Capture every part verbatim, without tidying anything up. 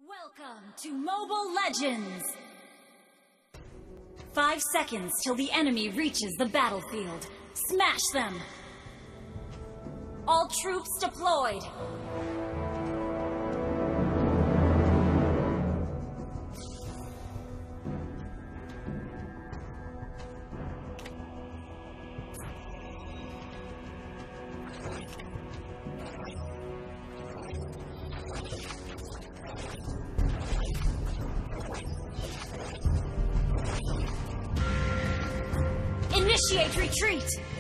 Welcome to Mobile Legends! Five seconds till the enemy reaches the battlefield. Smash them! All troops deployed! Initiate retreat!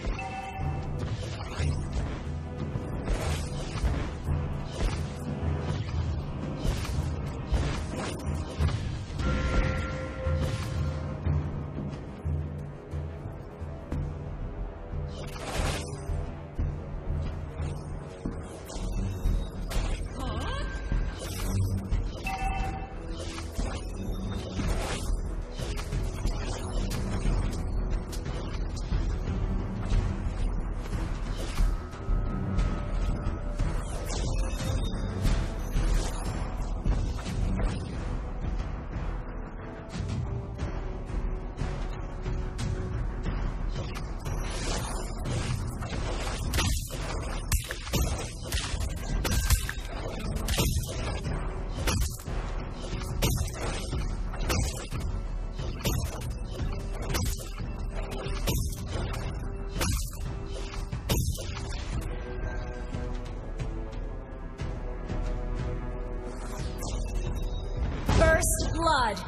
First blood.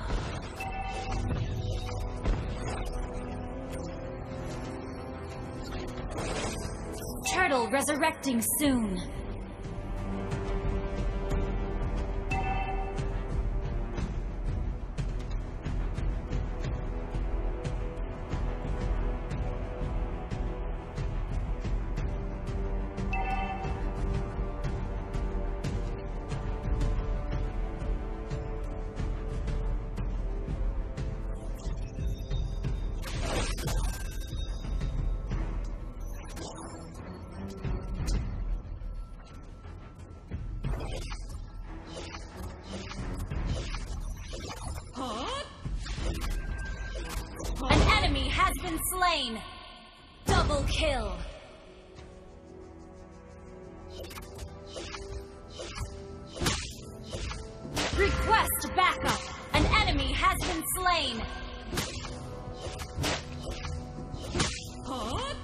Turtle resurrecting soon. An enemy has been slain! Double kill! Request backup! An enemy has been slain! Huh?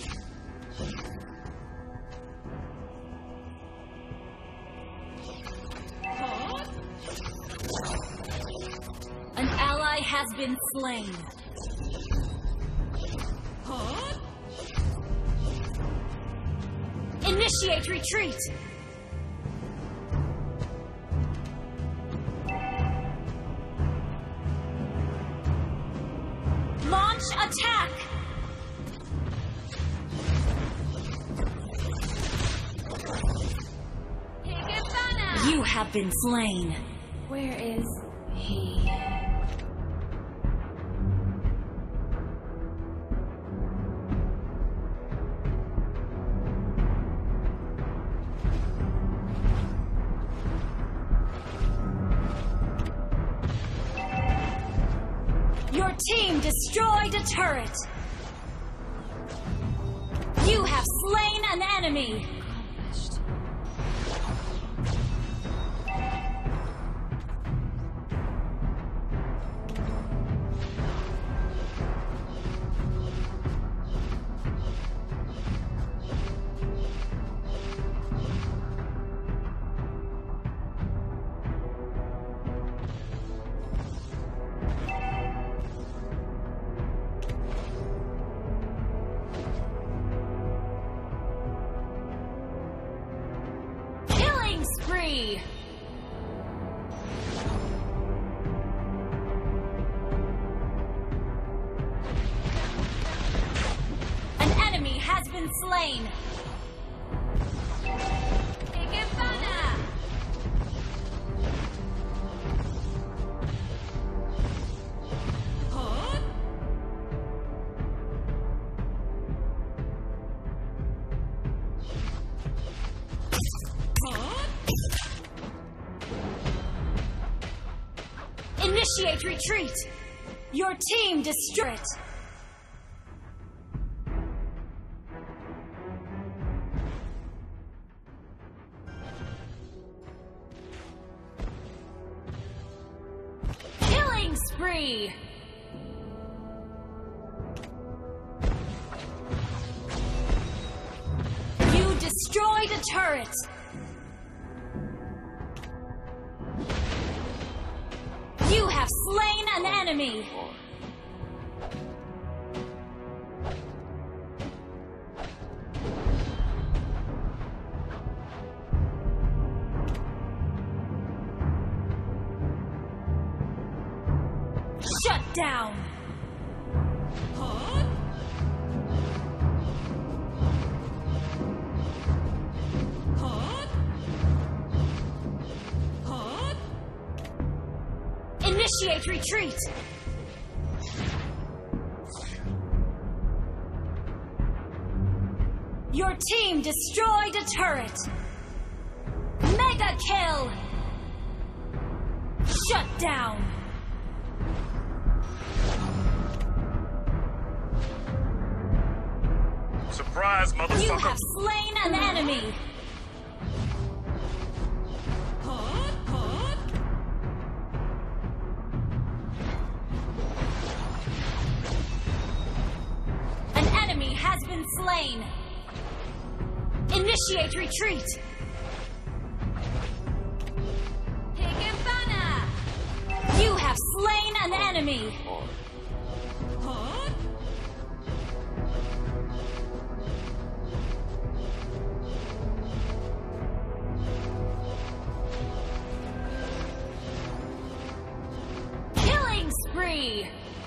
Huh? An ally has been slain. Huh? Initiate retreat! Launch attack! You have been slain. Where is he? Your team destroyed a turret! You have slain an enemy! Spree! An enemy has been slain! Huh? Huh? Initiate retreat! Your team destroy it! Killing spree! You destroyed a turret! You have slain an enemy! Shut down! Huh? Huh? Huh? Initiate retreat! Your team destroyed a turret! Mega kill! Shut down! Surprise, motherfucker! You have slain an enemy! Huh? Huh? An enemy has been slain! Initiate retreat! Higginbana! You have slain an enemy! Huh? Killing spree!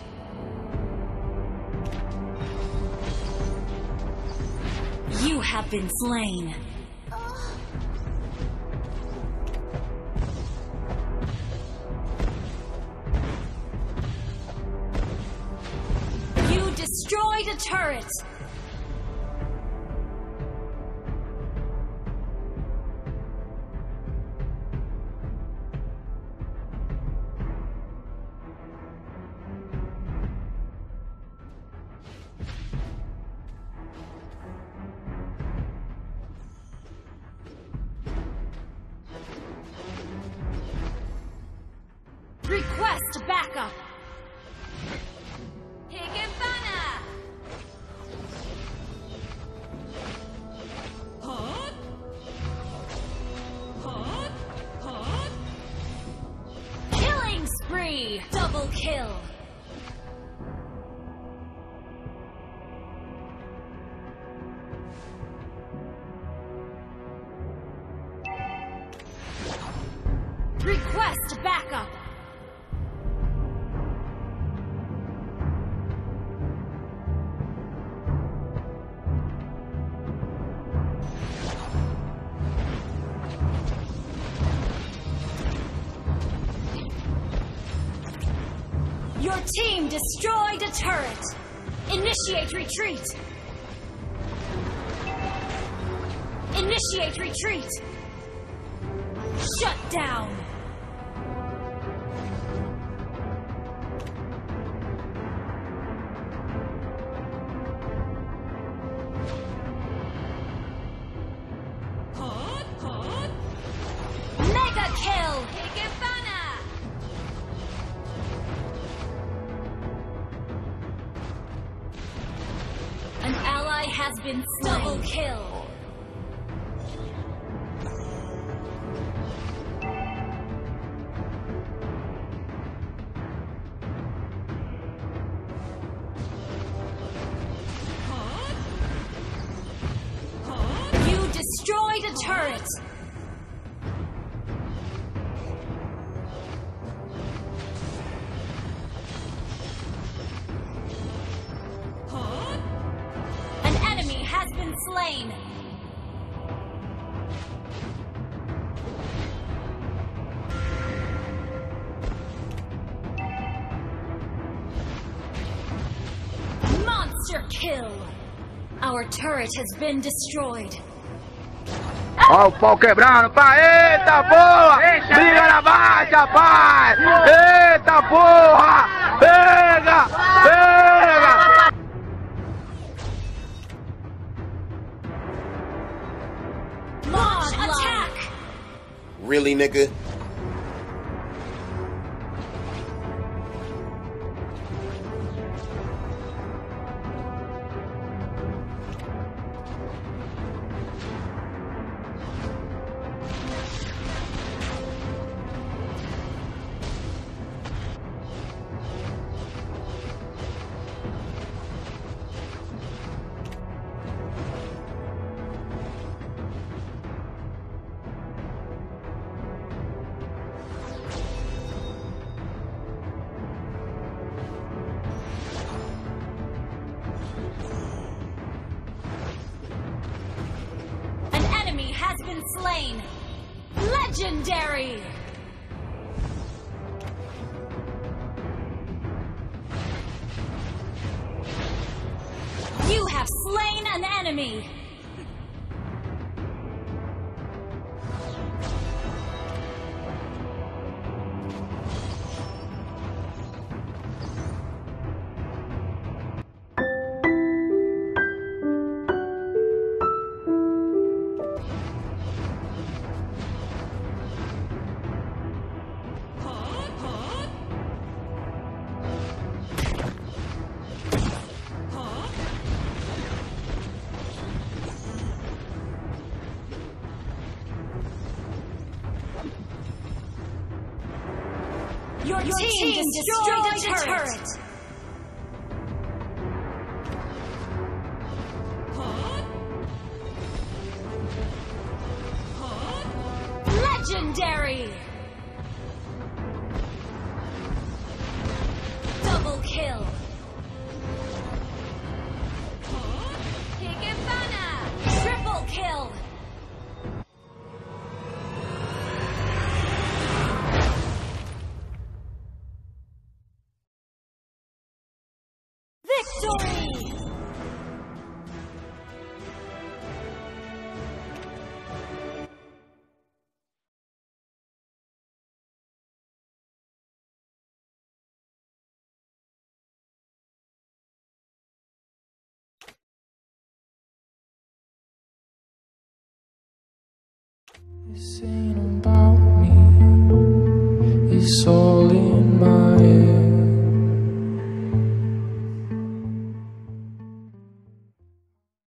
You have been slain. You destroyed a turret. Request backup! Higginbana! Huh? Huh? Huh? Killing spree! Double kill! Request backup! Your team destroyed a turret! Initiate retreat! Initiate retreat! Shut down! Huh? Huh? Mega kill! Higginbana! An ally has been slain. Double kill. Huh? Huh? You destroyed a turret. Slain. Monster kill. Our turret has been destroyed. Ó o pau quebrando, pai! Eita porra! Briga na baixa, pai! Eita really, nigga? Has been slain. Legendary. You have slain an enemy. Your, Your team, team destroyed, destroyed a turret. turret. Huh? Huh? Legendary. Double kill. Huh? Higibana. Triple kill. Victory! This ain't about me, it's all in my head.